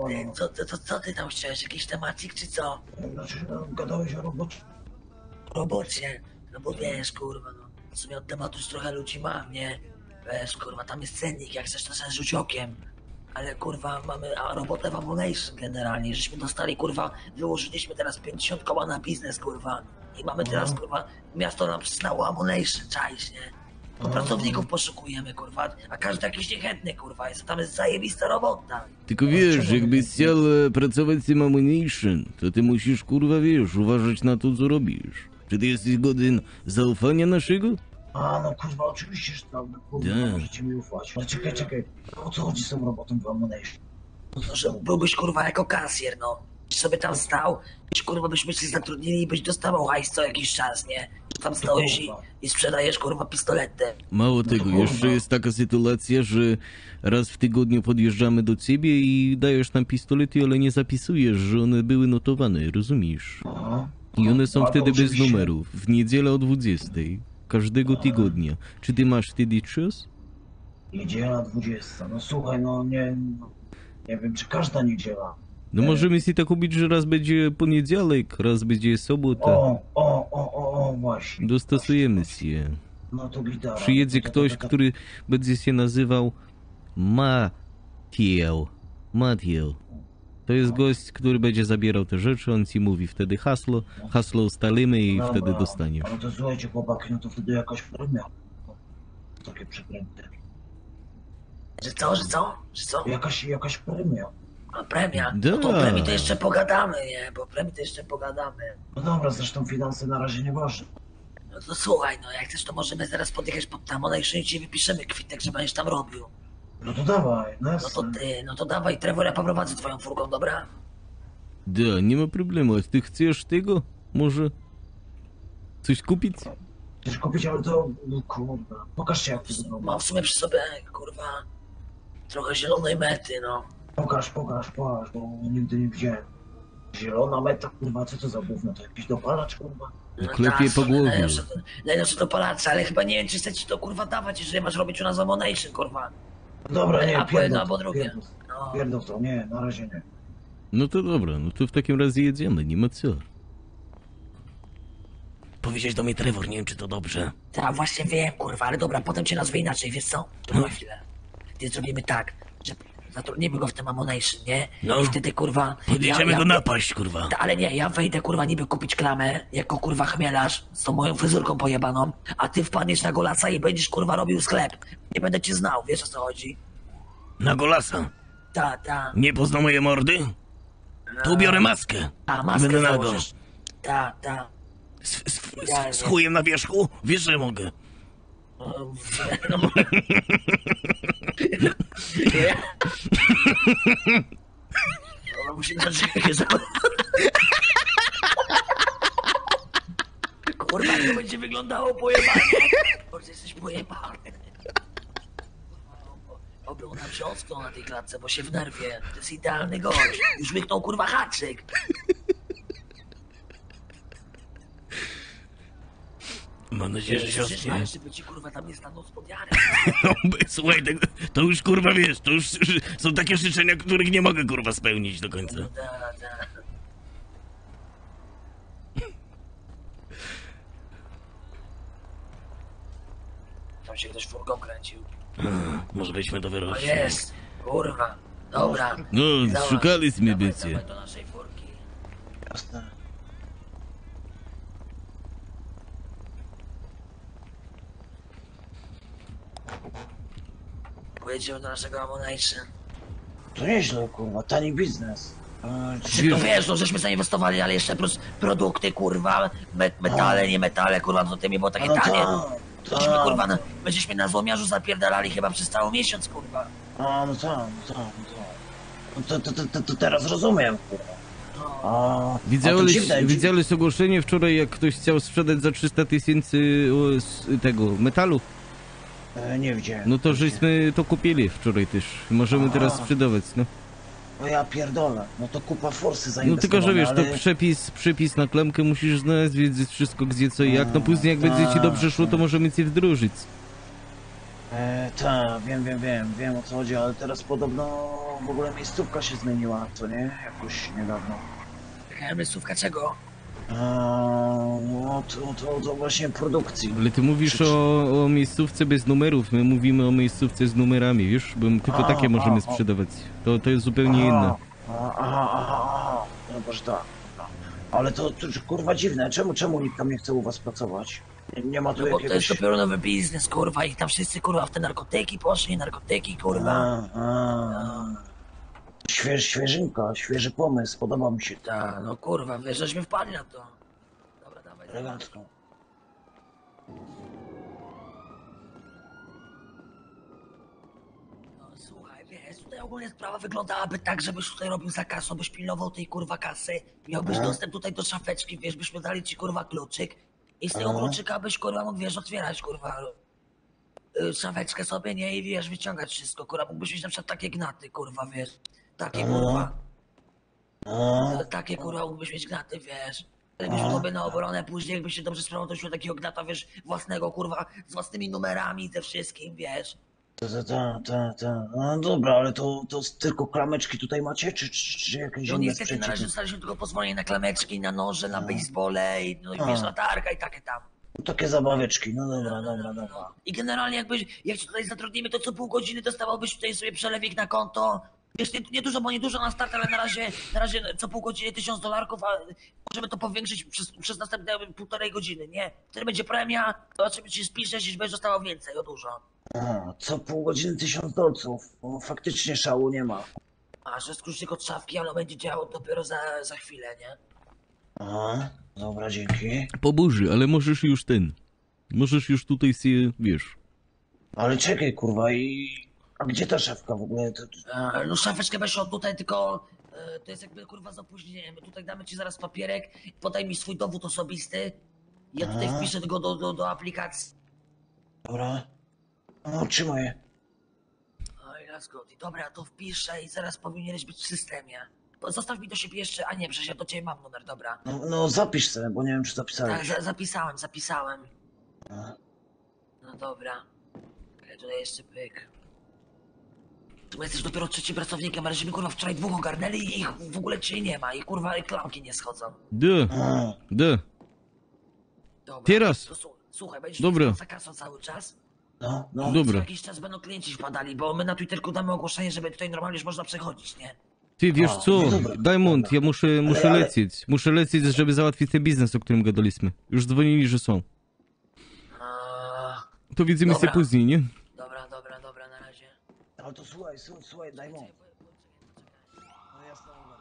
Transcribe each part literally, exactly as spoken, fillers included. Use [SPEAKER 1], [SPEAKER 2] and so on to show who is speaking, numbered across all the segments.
[SPEAKER 1] Ty, co, co, co, co ty tam chciałeś? Jakiś temacik czy co?
[SPEAKER 2] Znaczy, no, gadałeś o robocie.
[SPEAKER 1] Robocie. No bo wiesz, kurwa, no. W sumie od tematu już trochę ludzi mam, nie? Wiesz, kurwa, tam jest cennik, jak chcesz to sobie rzuć okiem. Ale kurwa, mamy a robotę w Ammonation generalnie, żeśmy dostali, kurwa, wyłożyliśmy teraz pięćdziesiąt koła na biznes, kurwa. I mamy teraz, kurwa, miasto nam przyznało Ammonation, czaisz, nie? To pracowników poszukujemy, kurwa, a każdy jakiś niechętny, kurwa, jest, tam jest zajebista robota.
[SPEAKER 3] Tylko wiesz, jakbyś chciał e, pracować w tym Ammunition, to ty musisz, kurwa, wiesz, uważać na to, co robisz. Czy ty jesteś godny zaufania naszego?
[SPEAKER 2] A, no kurwa, oczywiście, że tak, no, kurwa,
[SPEAKER 3] Tak.
[SPEAKER 2] możecie mi ufać. Ale czekaj, czekaj, o co chodzi z tą robotą w Ammonation?
[SPEAKER 1] No to, że byłbyś, kurwa, jako kasjer, no. Byś sobie tam stał, byś, kurwa, byśmy się zatrudnili i byś dostawał hajs co jakiś czas, nie? Że tam stoisz i, i sprzedajesz, kurwa, pistolety.
[SPEAKER 3] Mało tego, jeszcze jest taka sytuacja, że raz w tygodniu podjeżdżamy do ciebie i dajesz nam pistolety, ale nie zapisujesz, że one były notowane, rozumiesz?
[SPEAKER 2] Aha.
[SPEAKER 3] I one są
[SPEAKER 2] A, to
[SPEAKER 3] wtedy bez
[SPEAKER 2] oczywiście.
[SPEAKER 3] numerów, w niedzielę o dwudziestej, każdego tygodnia. Czy ty masz wtedy czas?
[SPEAKER 2] Niedziela dwudziesta. No słuchaj, no nie... No, nie wiem, czy każda niedziela.
[SPEAKER 3] No możemy sobie tak kupić, że raz będzie poniedziałek, raz będzie sobota.
[SPEAKER 2] O, o, o, o, o, właśnie.
[SPEAKER 3] Dostosujemy się.
[SPEAKER 2] No to gitara.
[SPEAKER 3] Przyjedzie
[SPEAKER 2] To- to-
[SPEAKER 3] ktoś,
[SPEAKER 2] to- to-
[SPEAKER 3] który będzie się nazywał Matiel. Matiel. To jest gość, który będzie zabierał te rzeczy, on ci mówi wtedy hasło, hasło ustalimy i
[SPEAKER 2] Dobra,
[SPEAKER 3] wtedy dostaniesz.
[SPEAKER 2] Ale to słuchajcie, chłopaki, no to wtedy jakaś premia. Takie przekręty.
[SPEAKER 1] Że co, że co? Że co?
[SPEAKER 2] Jakaś, jakaś premia.
[SPEAKER 1] A premia? No to o
[SPEAKER 3] Da.
[SPEAKER 1] premii to jeszcze pogadamy, nie? Bo o premii to jeszcze pogadamy.
[SPEAKER 2] No dobra, zresztą finanse na razie nie ważne.
[SPEAKER 1] No to słuchaj, no jak chcesz, to możemy zaraz podjechać pod tam, ona jeszcze ci wypiszemy kwitek, że będziesz tam robił.
[SPEAKER 2] No to dawaj, no
[SPEAKER 1] No to
[SPEAKER 2] jasne.
[SPEAKER 1] ty, no to dawaj, Trevor, ja poprowadzę twoją furką, dobra?
[SPEAKER 3] Da, nie ma problemu, a ty chcesz tego? Może coś kupić?
[SPEAKER 2] Chcesz kupić, ale to... No kurde, pokażcie jak to wygląda.
[SPEAKER 1] Mam w sumie przy sobie, kurwa, trochę zielonej mety, no.
[SPEAKER 2] Pokaż, pokaż, pokaż, bo nigdy nie widziałem. Zielona meta, kurwa, co to za gówno? To jakiś dopalacz, kurwa?
[SPEAKER 1] No
[SPEAKER 3] Klepie
[SPEAKER 1] tak,
[SPEAKER 3] po głowie.
[SPEAKER 1] Najlepsze, najlepsze to palacze, ale chyba nie wiem, czy chcę ci to, kurwa, dawać, jeżeli masz robić u nas Ammonation, kurwa.
[SPEAKER 2] Dobra, nie,
[SPEAKER 1] Albo jedno,
[SPEAKER 2] pierdol,
[SPEAKER 1] albo drugie.
[SPEAKER 2] pierdol,
[SPEAKER 1] No.
[SPEAKER 2] pierdol to, nie, na razie nie.
[SPEAKER 3] No to dobra, no to w takim razie jedziemy, nie ma co.
[SPEAKER 4] Powiedziałeś do mnie Trevor, nie wiem czy to dobrze.
[SPEAKER 1] Tak, właśnie wiem, kurwa, ale dobra, potem cię nazwę inaczej, wiesz co? Czekaj chwilę. Ty zrobimy tak, że zatrudnimy go w tym Ammonation, nie?
[SPEAKER 4] No.
[SPEAKER 1] I wtedy, kurwa...
[SPEAKER 4] Podjedziemy
[SPEAKER 1] ja,
[SPEAKER 4] go
[SPEAKER 1] ja,
[SPEAKER 4] napaść, kurwa.
[SPEAKER 1] Ta, ale nie, ja wejdę, kurwa, niby kupić klamę, jako, kurwa, chmielarz, z tą moją fryzurką pojebaną, a ty wpadniesz na Golasa i będziesz, kurwa, robił sklep. Nie będę cię znał, wiesz o co chodzi?
[SPEAKER 4] Na Golasa.
[SPEAKER 1] Ta, ta,
[SPEAKER 4] Nie pozna moje mordy? To ubiorę maskę.
[SPEAKER 1] a
[SPEAKER 4] I
[SPEAKER 1] maskę
[SPEAKER 4] będę nago.
[SPEAKER 1] założysz. Ta, ta.
[SPEAKER 4] Z, z,
[SPEAKER 1] Ja
[SPEAKER 4] z, z
[SPEAKER 1] nie.
[SPEAKER 4] chujem na wierzchu? Wiesz, że mogę.
[SPEAKER 1] No, no, no, musimy zaczekać. Kurwa, jak to będzie wyglądało pojebane. Może jesteś pojebany. Obył nam się ocknął na tej klatce, bo się wnerwie. To jest idealny gość. Już łyknął, kurwa, haczyk.
[SPEAKER 4] Mam nadzieję, że się
[SPEAKER 1] Przecież
[SPEAKER 4] ostnie.
[SPEAKER 1] żeby ci, kurwa, tam nie stanął spod jary.
[SPEAKER 4] No, słuchaj, tego- to już kurwa wiesz, to już są takie życzenia, których nie mogę kurwa spełnić do końca.
[SPEAKER 1] Da, da. Tam się ktoś furką kręcił.
[SPEAKER 4] A, może byśmy to
[SPEAKER 1] O
[SPEAKER 4] wyrośli.
[SPEAKER 1] jest, kurwa. Dobra.
[SPEAKER 3] No,
[SPEAKER 1] Dawaj,
[SPEAKER 3] szukaliśmy
[SPEAKER 1] dawaj,
[SPEAKER 3] bycie.
[SPEAKER 1] dawaj do naszej furki.
[SPEAKER 2] Jasne.
[SPEAKER 1] Pojedziemy do naszego Ammonation.
[SPEAKER 2] To nieźle, kurwa, tani biznes. E,
[SPEAKER 1] Czy to wiesz, no żeśmy zainwestowali, ale jeszcze plus produkty, kurwa, met, metale, nie metale, kurwa, no to mi było takie
[SPEAKER 2] no
[SPEAKER 1] tanie.
[SPEAKER 2] tak,
[SPEAKER 1] To żeśmy,
[SPEAKER 2] tak.
[SPEAKER 1] kurwa, no, będziemy na złomiarzu zapierdalali chyba przez cały miesiąc, kurwa.
[SPEAKER 2] A, no tak, no tak, no tak. No to, to, to, to, to teraz rozumiem, kurwa. A, a to
[SPEAKER 3] Widziałeś,
[SPEAKER 2] dziwne, dziwne.
[SPEAKER 3] widziałeś ogłoszenie wczoraj, jak ktoś chciał sprzedać za trzysta tysięcy o, z tego metalu?
[SPEAKER 2] E, nie widziałem.
[SPEAKER 3] No to żeśmy to kupili wczoraj też. Możemy teraz sprzedawać, no.
[SPEAKER 2] No ja pierdolę, no to kupa forsy
[SPEAKER 3] No
[SPEAKER 2] zainwestowana,
[SPEAKER 3] tylko, że wiesz,
[SPEAKER 2] ale...
[SPEAKER 3] to przepis, przepis na klamkę musisz znaleźć, wiedzieć wszystko gdzie, co i jak. No później jak będzie ci dobrze szło, to możemy cię wdrożyć.
[SPEAKER 2] E, tak, wiem, wiem, wiem, wiem o co chodzi, ale teraz podobno w ogóle miejscówka się zmieniła, co nie? Jakoś niedawno.
[SPEAKER 1] Jaka miejscówka czego?
[SPEAKER 2] A, no to, to, to właśnie produkcji.
[SPEAKER 3] Ale ty mówisz o, o miejscówce bez numerów, my mówimy o miejscówce z numerami, wiesz? Bo tylko
[SPEAKER 2] A,
[SPEAKER 3] takie możemy
[SPEAKER 2] a, a.
[SPEAKER 3] sprzedawać. To, to jest zupełnie inne.
[SPEAKER 2] Aha, aha, aha, aha. No może tak. No. Ale to, to kurwa dziwne, czemu, czemu nikt tam nie chce u was pracować? Nie, nie ma tu
[SPEAKER 1] No bo to
[SPEAKER 2] jakiegoś...
[SPEAKER 1] jest dopiero nowy biznes, kurwa, i tam wszyscy, kurwa, w te narkotyki poszli, narkotyki, kurwa.
[SPEAKER 2] A, a. Śwież, świeżynka, świeży pomysł, podoba mi się to.
[SPEAKER 1] Ta, no kurwa, wiesz, żeśmy wpadli na to. Dobra, dawaj.
[SPEAKER 2] Elegancko.
[SPEAKER 1] No, słuchaj, wiesz, tutaj ogólnie sprawa wyglądałaby tak, żebyś tutaj robił za kasą, byś pilnował tej kurwa kasy, miałbyś
[SPEAKER 2] Aha.
[SPEAKER 1] dostęp tutaj do szafeczki, wiesz, byśmy dali ci kurwa kluczyk i z tego
[SPEAKER 2] Aha.
[SPEAKER 1] kluczyka byś kurwa mógł, wiesz, otwierać kurwa y, szafeczkę sobie, nie, i wiesz, wyciągać wszystko, kurwa, mógłbyś mieć na przykład takie gnaty, kurwa, wiesz, takie
[SPEAKER 2] Aha.
[SPEAKER 1] kurwa,
[SPEAKER 2] A,
[SPEAKER 1] y, takie kurwa mógłbyś mieć gnaty, wiesz. Gdybyś sobie na obronę później, jakbyś się dobrze sprawował, to już takiego gnata, wiesz, własnego, kurwa, z własnymi numerami, ze wszystkim, wiesz.
[SPEAKER 2] ta, ta, ta, ta, ta. No dobra, ale to, to tylko klameczki tutaj macie, czy, czy, czy jakieś
[SPEAKER 1] No
[SPEAKER 2] inne
[SPEAKER 1] niestety na razie
[SPEAKER 2] sprzęciki?
[SPEAKER 1] dostaliśmy tylko pozwolenie na klameczki, na noże, na basebole i no i
[SPEAKER 2] A.
[SPEAKER 1] wiesz, latarka i takie tam.
[SPEAKER 2] Takie zabaweczki, no dobra, dobra, dobra.
[SPEAKER 1] I generalnie jakbyś, jak cię tutaj zatrudnimy, to co pół godziny dostawałbyś tutaj sobie przelewik na konto. Wiesz, nie, nie dużo, bo nie dużo na start, ale na razie, na razie co pół godziny tysiąc dolarków, a możemy to powiększyć przez, przez następne półtorej godziny, nie? Wtedy będzie premia, zobaczymy, czy spiszesz, jeśli będziesz dostawał więcej, o dużo.
[SPEAKER 2] A, co pół godziny tysiąc dolców. No, faktycznie szału nie ma.
[SPEAKER 1] A, że jest kluczyk od szafki, ale będzie działał dopiero za, za chwilę, nie?
[SPEAKER 2] Aha, dobra, dzięki.
[SPEAKER 3] Po burzy, ale możesz już ten. Możesz już tutaj się, wiesz.
[SPEAKER 2] Ale czekaj, kurwa, i... A gdzie ta szafka w ogóle? To, to...
[SPEAKER 1] E, No szafeczkę weź od tutaj, tylko e, to jest jakby kurwa z opóźnieniem. Tutaj damy ci zaraz papierek, podaj mi swój dowód osobisty. Ja tutaj
[SPEAKER 2] Aha.
[SPEAKER 1] wpiszę go do, do, do aplikacji.
[SPEAKER 2] Dobra. No, trzymaj.
[SPEAKER 1] Oj, raz godzin. Dobra, to wpiszę i zaraz powinieneś być w systemie. Bo zostaw mi do siebie jeszcze, a nie, przecież ja do ciebie mam numer, dobra.
[SPEAKER 2] No, no zapisz sobie, bo nie wiem, czy
[SPEAKER 1] Tak,
[SPEAKER 2] zapisałeś.
[SPEAKER 1] za, zapisałem, zapisałem.
[SPEAKER 2] A.
[SPEAKER 1] No dobra. Ja tutaj jeszcze pyk. Tu jesteś dopiero trzecim pracownikiem, ale żeśmy kurwa wczoraj dwóch ogarnęli i ich w ogóle dzisiaj nie ma. I kurwa i klamki nie schodzą.
[SPEAKER 3] Da,
[SPEAKER 2] A.
[SPEAKER 3] da.
[SPEAKER 1] Dobra.
[SPEAKER 3] Teraz.
[SPEAKER 1] To, słu- słuchaj, będziesz
[SPEAKER 3] Dobra.
[SPEAKER 1] Dobra. za kasą cały czas?
[SPEAKER 2] No, no.
[SPEAKER 1] Co
[SPEAKER 3] Dobra.
[SPEAKER 1] jakiś czas będą klienci wpadali, bo my na Twitterku damy ogłoszenie, żeby tutaj normalnie już można przechodzić, nie?
[SPEAKER 3] Ty wiesz
[SPEAKER 2] A,
[SPEAKER 3] co,
[SPEAKER 2] no dobra,
[SPEAKER 3] Diamond,
[SPEAKER 2] dobra.
[SPEAKER 3] ja muszę, muszę
[SPEAKER 2] ale-
[SPEAKER 3] lecieć. Muszę lecieć, żeby załatwić ten biznes, o którym gadaliśmy. Już dzwonili, że są.
[SPEAKER 1] A,
[SPEAKER 3] To widzimy się
[SPEAKER 1] Dobra.
[SPEAKER 3] później, nie?
[SPEAKER 1] dobra, dobra, dobra, na razie.
[SPEAKER 2] Ale to słuchaj, słuchaj, słuchaj, daj mu. No jasne, dobra.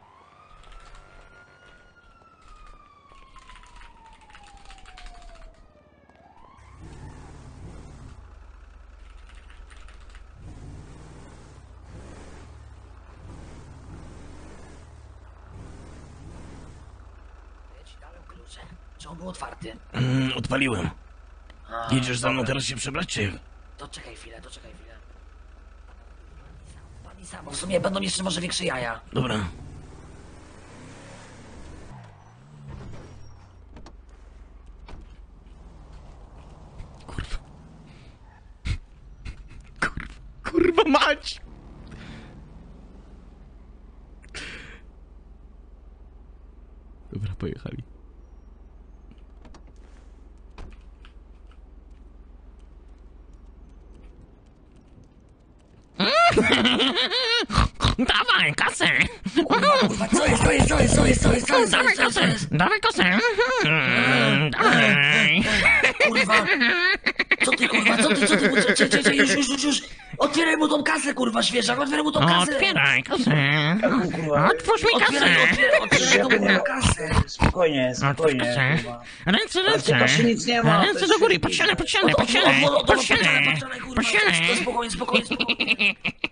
[SPEAKER 1] Ja ci dałem klucze. Czy on był otwarty?
[SPEAKER 4] Mm, odpaliłem.
[SPEAKER 1] A,
[SPEAKER 4] Jedziesz za mną
[SPEAKER 1] dobra.
[SPEAKER 4] teraz się przebrać, czy jak?
[SPEAKER 1] To czekaj chwilę, to czekaj chwilę. Pani sam, bo w sumie będą jeszcze może większe jaja.
[SPEAKER 4] Dobra.
[SPEAKER 3] Kurwa. Kurwa, kurwa mać! Dobra, pojechali.
[SPEAKER 4] Dawaj, kasę!
[SPEAKER 1] Kurwa, co jest, co jest, co jest, co jest, co jest, co jest, co
[SPEAKER 4] Dawaj
[SPEAKER 1] jest, co jest, co
[SPEAKER 4] kasę!
[SPEAKER 1] jest?
[SPEAKER 4] Dawaj kasę! Mm, Dawaj!
[SPEAKER 1] Kurwa! Co ty kurwa, co ty, co ty, co, cie, cie, cie, już, już, już, już! Otwieraj mu tą kasę, kurwa, świeżak, otwieraj mu tą kasę!
[SPEAKER 4] Otwieraj kasę!
[SPEAKER 2] Jaką, kurwa?
[SPEAKER 4] Otwórz mi kasę!
[SPEAKER 1] Otwieraj, otwieraj, otwieraj tą kurwa kasę!
[SPEAKER 2] Spokojnie,
[SPEAKER 4] Otwórz
[SPEAKER 2] spokojnie,
[SPEAKER 4] kasę!
[SPEAKER 2] kurwa.
[SPEAKER 4] Ręce,
[SPEAKER 2] Ale w tej
[SPEAKER 4] ręce!
[SPEAKER 2] kasie nic nie ma, to
[SPEAKER 4] Ręce
[SPEAKER 2] jest
[SPEAKER 4] do góry,
[SPEAKER 2] wszystko-
[SPEAKER 4] pod ścianę, pod ścianę,
[SPEAKER 1] Od-
[SPEAKER 4] pod
[SPEAKER 1] od-
[SPEAKER 4] ścianę!
[SPEAKER 1] od- od- od-
[SPEAKER 4] Pod
[SPEAKER 1] od-
[SPEAKER 4] ścianę!
[SPEAKER 1] pod ścianę, kurwa,
[SPEAKER 4] Pod ścianę!
[SPEAKER 1] to spokojnie, spokojnie, spokojnie.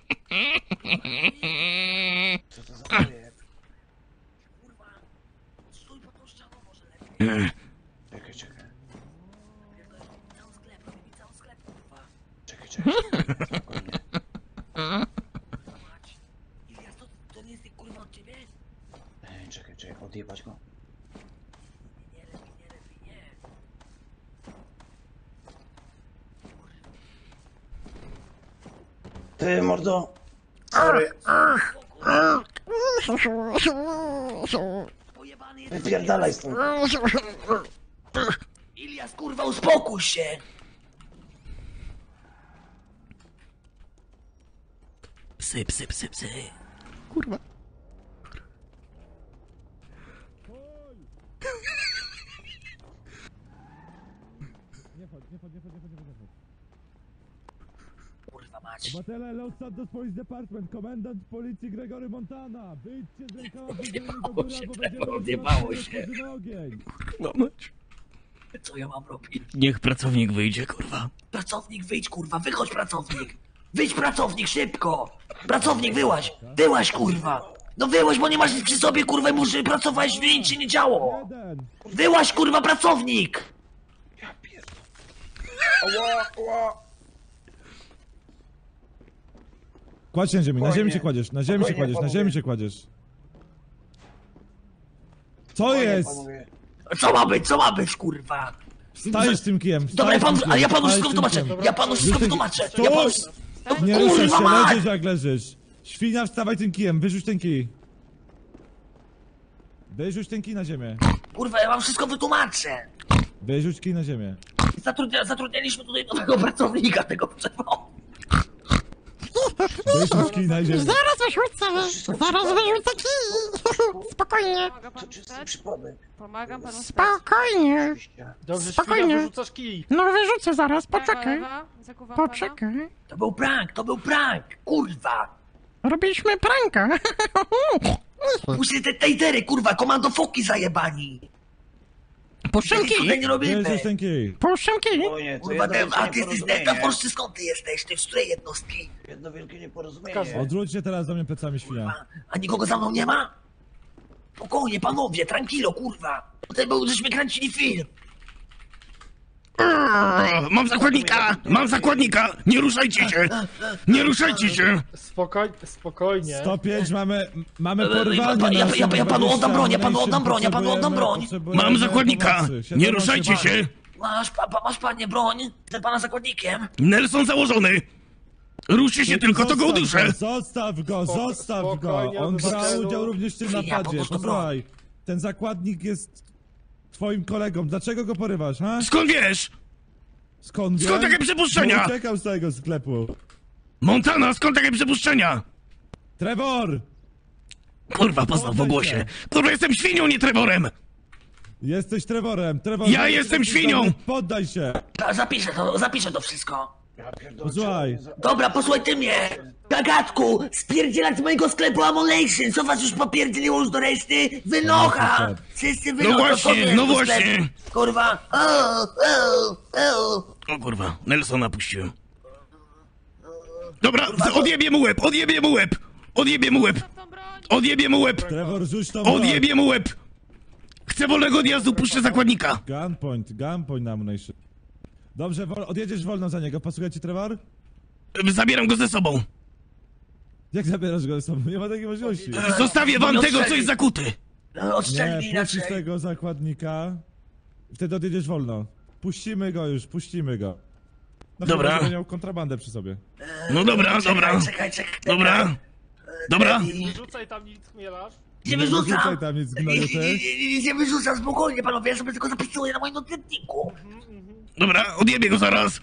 [SPEAKER 2] Co to za projekt?
[SPEAKER 1] Kurwa, stój pod tą ścianą może lepiej.
[SPEAKER 4] Mm,
[SPEAKER 2] Czekaj, czekaj,
[SPEAKER 1] Pierdolę, cały sklep, robi mi cały sklep, kurwa.
[SPEAKER 2] czekaj, czekaj, czekaj, spokojnie.
[SPEAKER 1] Mać. Ilias, to, to nie jest kurwa od ciebie?
[SPEAKER 2] Ej, czekaj, czekaj, odjebać go.
[SPEAKER 1] Nie, lepiej, nie, lepiej, nie.
[SPEAKER 2] Ty, mordo, Sorry.
[SPEAKER 1] Pojebany jesteś.
[SPEAKER 2] Wypierdalaj stąd.
[SPEAKER 1] Ilias, kurwa, uspokój się.
[SPEAKER 4] Psy, psy, psy, psy.
[SPEAKER 3] Kurwa.
[SPEAKER 1] Kurwa mać.
[SPEAKER 5] Obywatele, Los Santos Police Department, komendant policji Gregory Montana. Wyjdźcie z rękoma wygiętymi do góry, albo będziemy
[SPEAKER 1] Odjebało
[SPEAKER 5] rozstrzelać
[SPEAKER 1] się.
[SPEAKER 5] otworzymy ogień.
[SPEAKER 4] No mać.
[SPEAKER 1] Co ja mam robić?
[SPEAKER 4] Niech pracownik wyjdzie, kurwa.
[SPEAKER 1] Pracownik, wyjdź, kurwa, wychodź, pracownik. Wyjdź, pracownik, szybko. Pracownik, wyłaź. Wyłaź, kurwa. No wyłaź, bo nie masz nic przy sobie, kurwa, i muszę pracować, żeby nic się nie działo.
[SPEAKER 5] Jeden.
[SPEAKER 1] Wyłaź, kurwa, pracownik.
[SPEAKER 2] Ja pierdolę. Ała, ała.
[SPEAKER 5] Kładź się na ziemi, na
[SPEAKER 2] Spokojnie.
[SPEAKER 5] ziemi się kładziesz, na ziemi się
[SPEAKER 2] Spokojnie,
[SPEAKER 5] kładziesz, na
[SPEAKER 2] panowie.
[SPEAKER 5] ziemi się kładziesz. Co
[SPEAKER 2] Spokojnie,
[SPEAKER 5] jest?
[SPEAKER 2] panowie.
[SPEAKER 1] Co ma być, co ma być, kurwa?
[SPEAKER 5] Stajesz tym kijem,
[SPEAKER 1] Dobra, ja
[SPEAKER 5] stajesz
[SPEAKER 1] panu,
[SPEAKER 5] tym
[SPEAKER 1] ale ja
[SPEAKER 5] kijem,
[SPEAKER 1] panu
[SPEAKER 5] stajesz
[SPEAKER 1] wszystko
[SPEAKER 5] tym
[SPEAKER 1] wytłumaczę.
[SPEAKER 5] kijem.
[SPEAKER 1] Ja panu wszystko
[SPEAKER 5] Rzucaj-
[SPEAKER 1] wytłumaczę.
[SPEAKER 5] Stój!
[SPEAKER 1] Ja panu...
[SPEAKER 5] Nie
[SPEAKER 1] Kurwa
[SPEAKER 5] ruszaj się,
[SPEAKER 1] mać!
[SPEAKER 5] leżysz jak leżysz. Świnia, wstawaj tym kijem, wyrzuć ten kij. Wyrzuć ten kij na ziemię.
[SPEAKER 1] Kurwa, ja wam wszystko wytłumaczę.
[SPEAKER 5] Wyrzuć kij na ziemię.
[SPEAKER 1] Zatrudnia, zatrudnialiśmy tutaj nowego pracownika tego przewodu.
[SPEAKER 5] Wyrzuć kij na ziemię.
[SPEAKER 6] Zaraz wyrzucę, zaraz wyrzucę kij. Spokojnie,
[SPEAKER 2] To czysty przypadek.
[SPEAKER 7] Pomagam panu stać.
[SPEAKER 6] spokojnie.
[SPEAKER 2] Oczywiście.
[SPEAKER 8] Dobrze,
[SPEAKER 6] Spokojnie.
[SPEAKER 8] świnia, wyrzucasz kij.
[SPEAKER 6] No wyrzucę zaraz, poczekaj.
[SPEAKER 7] Lewa, zakuwam pana.
[SPEAKER 6] Poczekaj.
[SPEAKER 1] To był prank, to był prank. Kurwa.
[SPEAKER 6] Robiliśmy pranka.
[SPEAKER 1] Puśćcie te tejtery, kurwa, komando foki zajebani.
[SPEAKER 6] Puszczam
[SPEAKER 1] Takich tutaj
[SPEAKER 6] kij.
[SPEAKER 1] nie robimy.
[SPEAKER 5] Wyrzuć ten kij.
[SPEAKER 6] Puszczam kij.
[SPEAKER 2] Spokojnie, to
[SPEAKER 1] Kurwa,
[SPEAKER 2] jedno
[SPEAKER 1] te,
[SPEAKER 2] wielkie
[SPEAKER 1] a ty jesteś
[SPEAKER 2] nieporozumienie.
[SPEAKER 1] Delta Force, czy skąd ty jesteś? Ty z której jednostki?
[SPEAKER 2] Jedno wielkie nieporozumienie.
[SPEAKER 5] Odwróć się teraz do mnie plecami, świnia.
[SPEAKER 1] A, a nikogo za mną nie ma? Spokojnie, panowie, tranquilo, kurwa. Tutaj był, żeśmy kręcili film.
[SPEAKER 4] Mam zakładnika! Mam zakładnika! Nie ruszajcie się! Nie ruszajcie się!
[SPEAKER 8] Spokoj, spokojnie.
[SPEAKER 5] sto pięć mamy, mamy
[SPEAKER 1] E,
[SPEAKER 5] porwanie.
[SPEAKER 1] ja- ja-
[SPEAKER 5] na
[SPEAKER 1] ja- ja panu oddam broń, ja panu
[SPEAKER 5] dwadzieścia
[SPEAKER 1] oddam broń, ja panu oddam
[SPEAKER 5] potrzebujemy-
[SPEAKER 1] broń.
[SPEAKER 5] potrzebujemy
[SPEAKER 4] Mam zakładnika!
[SPEAKER 5] pomocy.
[SPEAKER 4] Nie
[SPEAKER 5] siedemnaście
[SPEAKER 4] ruszajcie
[SPEAKER 5] bar.
[SPEAKER 4] się!
[SPEAKER 1] Masz, pa, pa, masz panie broń? Jestem pana zakładnikiem.
[SPEAKER 4] Nelson założony! Ruszcie się tylko, to go
[SPEAKER 5] Zostaw
[SPEAKER 4] uduszę!
[SPEAKER 5] Zostaw go,
[SPEAKER 8] Spoko-
[SPEAKER 5] zostaw go!
[SPEAKER 8] spokojnie,
[SPEAKER 5] On brał
[SPEAKER 8] obywatelu.
[SPEAKER 5] udział również w tym
[SPEAKER 1] Ja po
[SPEAKER 5] napadzie.
[SPEAKER 1] prostu
[SPEAKER 5] Posłuchaj, ten zakładnik jest twoim kolegą. Dlaczego go porywasz, ha?
[SPEAKER 4] Skąd wiesz?
[SPEAKER 5] Skąd
[SPEAKER 4] Skąd
[SPEAKER 5] wiem?
[SPEAKER 4] takie przypuszczenia?
[SPEAKER 5] Bo uciekał z tego sklepu.
[SPEAKER 4] Montana, skąd takie przypuszczenia?
[SPEAKER 5] Trevor!
[SPEAKER 4] Kurwa, poznał w ogłosie. Kurwa, jestem świnią, nie Trevorem!
[SPEAKER 5] Jesteś Trevorem. Trevor,
[SPEAKER 4] Ja jestem świnią!
[SPEAKER 5] Poddaj się!
[SPEAKER 1] A, zapiszę to, zapiszę to wszystko.
[SPEAKER 2] Ja pierdolę.
[SPEAKER 5] Posłuchaj.
[SPEAKER 1] Dobra, posłuchaj ty mnie! Gagatku, spierdzielać z mojego sklepu Ammunition! Co was już popierdzieliło już do reszty? Wynocha! Wszyscy wynocha!
[SPEAKER 4] właśnie, no właśnie.
[SPEAKER 1] Kurwa! O, o, o.
[SPEAKER 4] O kurwa, Nelsona puściłem. Dobra, odjebie mu łeb, odjebie mu łeb! Odjebie mu łeb!
[SPEAKER 7] Tą broń.
[SPEAKER 4] Odjebie mu łeb!
[SPEAKER 5] Trevor, rzuć to broń.
[SPEAKER 4] Odjebie mu łeb! Chcę wolnego odjazdu, puszczę zakładnika!
[SPEAKER 5] Gunpoint, gunpoint na ammunition. Dobrze, wol, odjedziesz wolno za niego. Pasuje ci, Trevor?
[SPEAKER 4] Zabieram go ze sobą.
[SPEAKER 5] Jak zabierasz go ze sobą? Nie ma takiej możliwości.
[SPEAKER 4] Zostawię wam tego, co jest zakuty.
[SPEAKER 1] No, odszczędnij
[SPEAKER 5] Nie,
[SPEAKER 1] inaczej.
[SPEAKER 5] puścisz tego zakładnika. Wtedy odjedziesz wolno. Puścimy go już, puścimy go. No
[SPEAKER 4] Dobra.
[SPEAKER 5] chyba, że będzie miał kontrabandę przy sobie.
[SPEAKER 4] No dobra,
[SPEAKER 1] Czekaj,
[SPEAKER 4] dobra.
[SPEAKER 1] Czekaj, czekaj.
[SPEAKER 4] Dobra. Dobra.
[SPEAKER 8] Nie rzucaj tam nic, chmielasz.
[SPEAKER 1] Nie
[SPEAKER 5] Nie
[SPEAKER 1] wyrzucam!
[SPEAKER 5] wyrzucaj tam nic, gnoju, ty.
[SPEAKER 1] Nie, nie, nie, nie wyrzucam, spokojnie panowie, ja sobie tylko zapisuję na moim notatniku.
[SPEAKER 4] Dobra, odjebie go zaraz.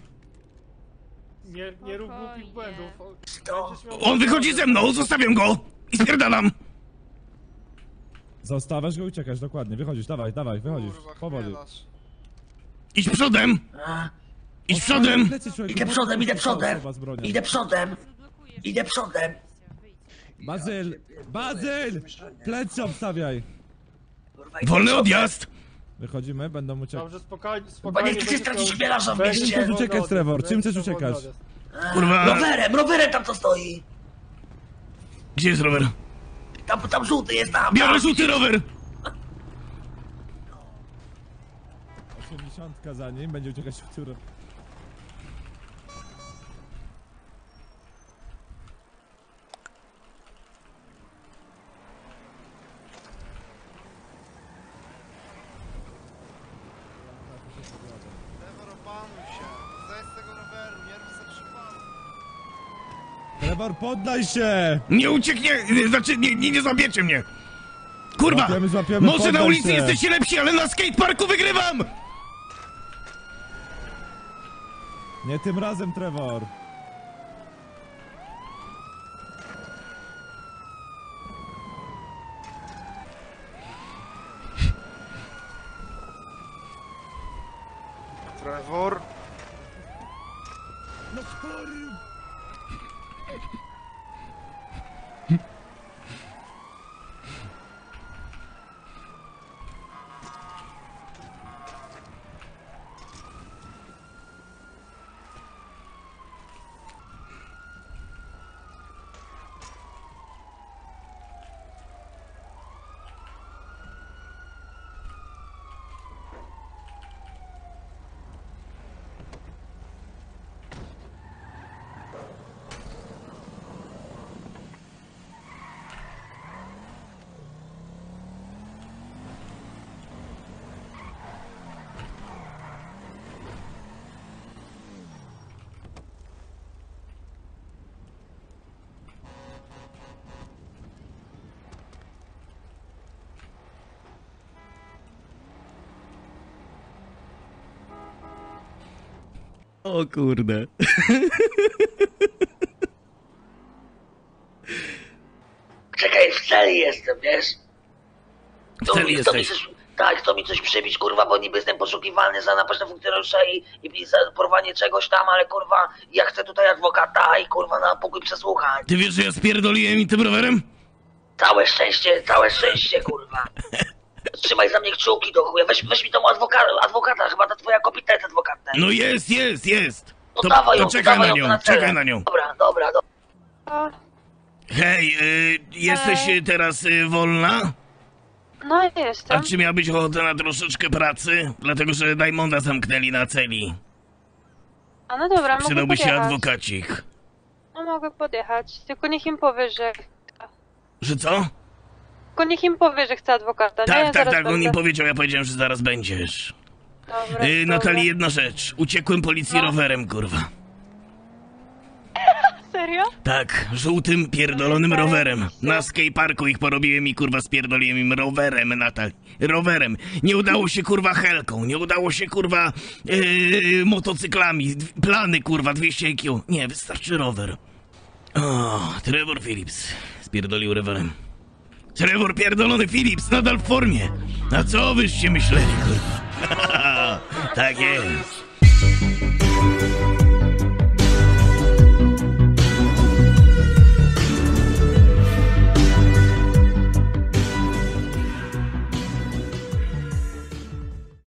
[SPEAKER 8] Nie, nie rób głupich
[SPEAKER 7] Spokojnie.
[SPEAKER 8] błędów.
[SPEAKER 1] To-
[SPEAKER 8] Będziesz miał-
[SPEAKER 4] On wychodzi ze mną, zostawiam go. I spierdalam.
[SPEAKER 5] Zostawiasz go i uciekasz, dokładnie. Wychodzisz, dawaj, dawaj, wychodzisz. Powoli.
[SPEAKER 4] Idź przodem.
[SPEAKER 1] A,
[SPEAKER 4] Idź przodem.
[SPEAKER 5] Plecy, człowieku,
[SPEAKER 1] Idę
[SPEAKER 5] bo
[SPEAKER 1] przodem,
[SPEAKER 5] to
[SPEAKER 1] idę
[SPEAKER 5] jest
[SPEAKER 1] przodem.
[SPEAKER 5] osoba z bronią.
[SPEAKER 1] Idę przodem,
[SPEAKER 7] Zablokujesz.
[SPEAKER 1] idę przodem.
[SPEAKER 5] Bazyl! Bazyl! Plecy obstawiaj!
[SPEAKER 1] Kurwa, idę
[SPEAKER 4] Wolny
[SPEAKER 1] przodem.
[SPEAKER 4] odjazd.
[SPEAKER 5] Wychodzimy, będą uciekać.
[SPEAKER 8] Dobrze, spokojnie,
[SPEAKER 1] Chyba
[SPEAKER 8] spokojnie.
[SPEAKER 1] nie chcecie
[SPEAKER 8] będziesz
[SPEAKER 1] stracić
[SPEAKER 8] miał-
[SPEAKER 1] chmielarza w
[SPEAKER 8] będziesz
[SPEAKER 1] mieście.
[SPEAKER 8] miał
[SPEAKER 5] Czym chcesz uciekać,
[SPEAKER 8] wolny
[SPEAKER 5] Trevor?
[SPEAKER 8] odjazd,
[SPEAKER 5] Czym
[SPEAKER 8] będziesz
[SPEAKER 5] chcesz
[SPEAKER 8] miał wolny
[SPEAKER 5] uciekać?
[SPEAKER 8] odjazd.
[SPEAKER 4] Kurwa.
[SPEAKER 1] Rowerem, rowerem tam to stoi.
[SPEAKER 4] Gdzie jest rower?
[SPEAKER 1] Tam, tam żółty jest tam.
[SPEAKER 4] Biorę
[SPEAKER 1] tam.
[SPEAKER 4] żółty rower.
[SPEAKER 5] osiemdziesiątka za nim, będzie uciekać w którym.
[SPEAKER 9] Trevor, opanuj się. Zejdź z tego roweru, nie rób za przypadku.
[SPEAKER 5] Trevor, poddaj się!
[SPEAKER 4] Nie ucieknie, znaczy nie, nie, nie zabiecie mnie. Kurwa,
[SPEAKER 5] Złapiemy, złapiemy,
[SPEAKER 4] może na
[SPEAKER 5] poddaj
[SPEAKER 4] ulicy
[SPEAKER 5] się.
[SPEAKER 4] jesteście lepsi, ale na skateparku wygrywam!
[SPEAKER 5] Nie tym razem, Trevor.
[SPEAKER 9] Trevor?
[SPEAKER 5] No kurwa!
[SPEAKER 3] O kurde.
[SPEAKER 1] Czekaj, w celi jestem, wiesz?
[SPEAKER 4] W celi
[SPEAKER 1] mi, chce mi
[SPEAKER 4] jesteś.
[SPEAKER 1] coś, tak, chcą mi coś przybić, kurwa, bo niby jestem poszukiwalny za napaść na funkcjonariusza i, i za porwanie czegoś tam, ale kurwa, ja chcę tutaj adwokata i kurwa na pokój przesłuchań.
[SPEAKER 4] Ty wiesz, że ja spierdoliłem im tym rowerem?
[SPEAKER 1] Całe szczęście, całe szczęście, kurwa. Trzymaj za mnie kciuki do chuja, weź, weź mi tą adwokata, adwokata, chyba ta twoja kopita jest adwokatem.
[SPEAKER 4] No jest, jest, jest.
[SPEAKER 1] No
[SPEAKER 4] To,
[SPEAKER 1] dawaj
[SPEAKER 4] to
[SPEAKER 1] ją,
[SPEAKER 4] czekaj
[SPEAKER 1] dawaj
[SPEAKER 4] na
[SPEAKER 1] ją
[SPEAKER 4] nią,
[SPEAKER 1] na celę.
[SPEAKER 4] czekaj na nią.
[SPEAKER 1] Dobra, dobra, dobra.
[SPEAKER 7] O,
[SPEAKER 4] Hej, y, jesteś y, teraz y, wolna?
[SPEAKER 7] no
[SPEAKER 4] A
[SPEAKER 7] jestem.
[SPEAKER 4] czy miałbyś ochotę na troszeczkę pracy? Dlatego, że Diamonda zamknęli na celi.
[SPEAKER 7] A no dobra, mogę
[SPEAKER 4] Przydałby się
[SPEAKER 7] podjechać.
[SPEAKER 4] adwokacik.
[SPEAKER 7] No mogę podjechać, tylko niech im powie, że...
[SPEAKER 4] Że co?
[SPEAKER 7] Tylko niech im powie, że chce adwokata, nie?
[SPEAKER 4] Tak,
[SPEAKER 7] Ja
[SPEAKER 4] tak,
[SPEAKER 7] zaraz
[SPEAKER 4] tak, on
[SPEAKER 7] będę.
[SPEAKER 4] mi powiedział, ja powiedziałem, że zaraz będziesz.
[SPEAKER 7] Dobra,
[SPEAKER 4] Yy,
[SPEAKER 7] dobra.
[SPEAKER 4] Natalii, jedna rzecz. Uciekłem policji
[SPEAKER 7] No.
[SPEAKER 4] rowerem, kurwa.
[SPEAKER 7] Serio?
[SPEAKER 4] Tak, żółtym, pierdolonym
[SPEAKER 7] No i
[SPEAKER 4] rowerem.
[SPEAKER 7] zajebiście.
[SPEAKER 4] Na skateparku ich porobiłem i kurwa spierdoliłem im rowerem, Natalii. Rowerem. Nie udało się kurwa helką, nie udało się kurwa yy, motocyklami. D- Plany kurwa, dwieście I Q. Nie, wystarczy rower. O, Trevor Phillips. Spierdolił rowerem. Trevor pierdolony Phillips, nadal w formie. A co wyście myśleli, kurwa? Tak jest.